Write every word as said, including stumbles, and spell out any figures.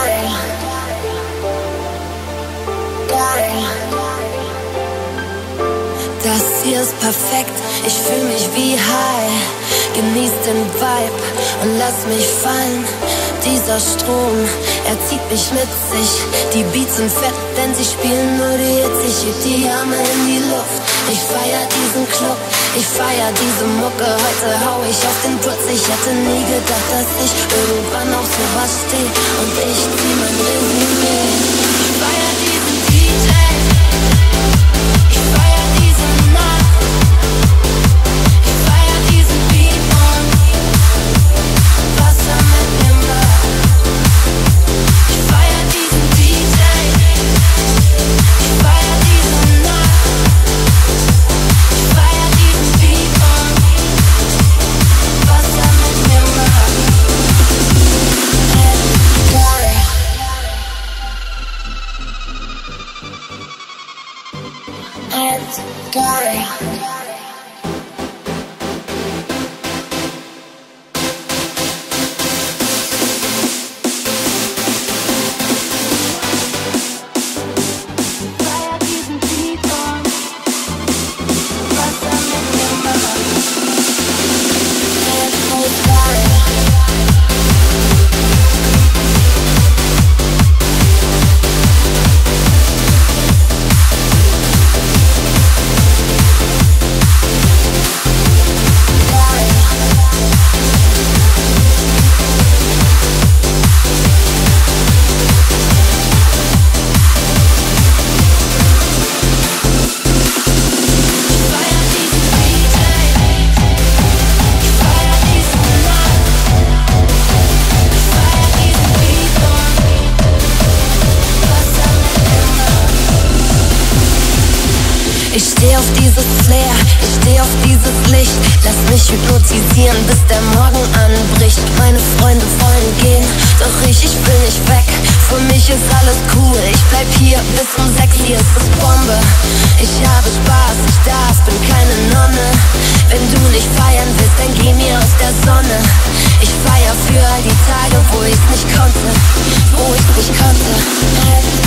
Geil. Geil. Das hier ist perfekt, ich fühl mich wie high. Genieß den Vibe und lass mich fallen. Dieser Strom, er zieht mich mit sich. Die Beats sind fett, denn sie spielen nur die Hits. Ich heb die Arme in die Luft, ich feier diesen Club. Ich feier diese Mucke, heute hau ich auf den Putz. Ich hätte nie gedacht, dass ich irgendwann auf sowas steh. Und ich zieh mein Resümee. Ich feier diesen D J, ich feier diese Nacht, ich feier diesen Beat und was er mit mir macht. Ich feier diesen D J, ich feier diese Nacht, ich feier diesen Beat und was er mit mir macht. And Gary. Ich steh auf dieses Flair, ich steh auf dieses Licht. Lass mich hypnotisieren, bis der Morgen anbricht. Meine Freunde wollen gehen, doch ich, ich will nicht weg. Für mich ist alles cool, ich bleib hier bis um sechs. Hier ist es Bombe, ich habe Spaß, ich darf, bin keine Nonne. Wenn du nicht feiern willst, dann geh mir aus der Sonne. Ich feier für all die Tage, wo ich nicht konnte, wo ich nicht konnte.